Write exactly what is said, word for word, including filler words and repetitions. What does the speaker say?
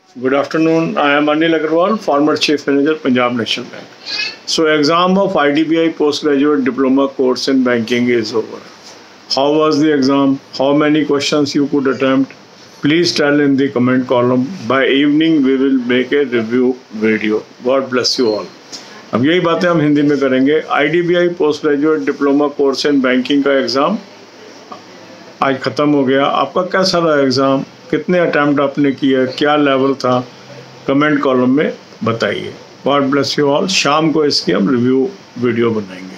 Good afternoon. I am Anil Agarwal, former Chief Manager, Punjab National Bank. So, exam of I D B I Postgraduate Diploma course in Banking is over. How was the exam? How many questions you could attempt? Please tell in the comment column. By evening, we will make a review video. God bless you all. अब यही बातें हम हिंदी में करेंगे. I D B I post graduate diploma course in banking का exam आज ख़त्म हो गया. आपका कैसा रहा एग्ज़ाम? कितने अटैम्प्ट आपने किए? क्या लेवल था? कमेंट कॉलम में बताइए. God bless you all. शाम को इसकी हम रिव्यू वीडियो बनाएंगे.